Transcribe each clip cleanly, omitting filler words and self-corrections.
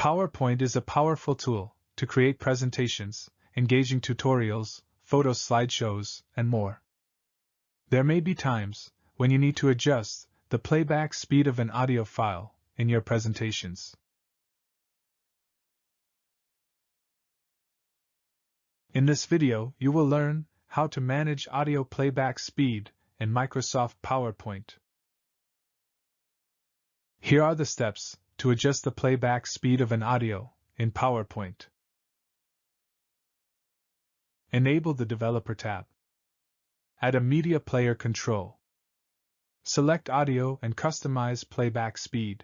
PowerPoint is a powerful tool to create presentations, engaging tutorials, photo slideshows, and more. There may be times when you need to adjust the playback speed of an audio file in your presentations. In this video, you will learn how to manage audio playback speed in Microsoft PowerPoint. Here are the steps to adjust the playback speed of an audio in PowerPoint. Enable the Developer tab. Add a media player control. Select Audio and customize playback speed.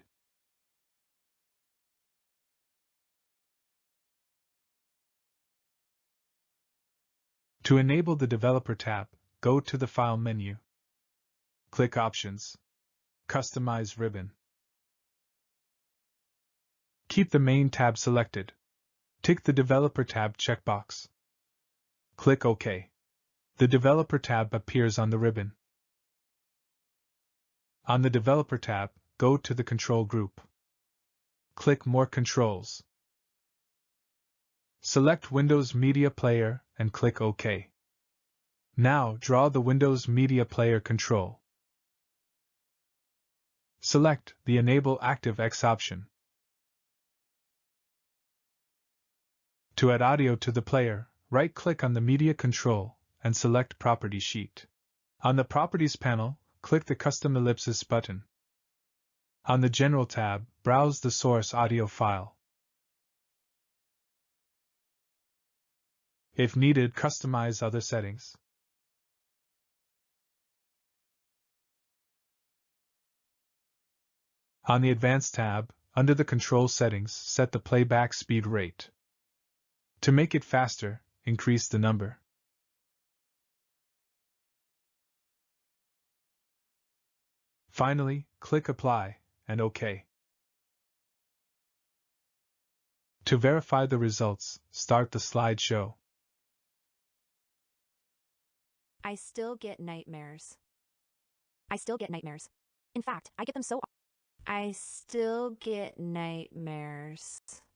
To enable the Developer tab, go to the File menu. Click Options. Customize ribbon. Keep the Main tab selected. Tick the Developer tab checkbox. Click OK. The Developer tab appears on the ribbon. On the Developer tab, go to the Control group. Click More Controls. Select Windows Media Player and click OK. Now draw the Windows Media Player control. Select the Enable ActiveX option. To add audio to the player, right-click on the Media control and select Property Sheet. On the Properties panel, click the Custom Ellipsis button. On the General tab, browse the source audio file. If needed, customize other settings. On the Advanced tab, under the Control settings, set the playback speed rate. To make it faster, increase the number. Finally, click Apply and OK. To verify the results, start the slideshow. I still get nightmares. In fact, I get them so often. I still get nightmares.